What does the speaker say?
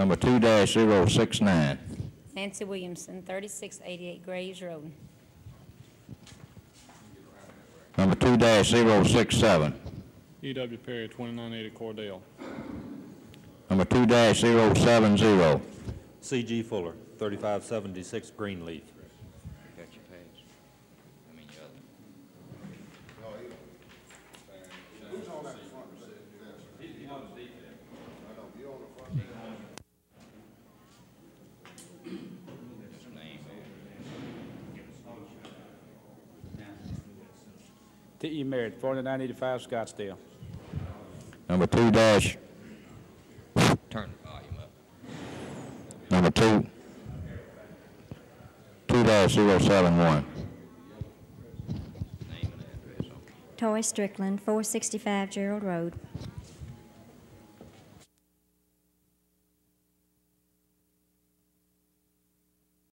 Number 2-069. Nancy Williamson, 3688 Graves Road. Number 2-067. E.W. Perry, 2980 Cordell. Number 2-070. C.G. Fuller, 3576 Greenleaf. Got your page. I mean, your other. Who's on that front? He's on the defense. I know, you on the front. T.E. Merritt, 4985 Scottsdale. Number 2 dash. Turn the volume up. Number 2-071. Toy Strickland, 465 Gerald Road.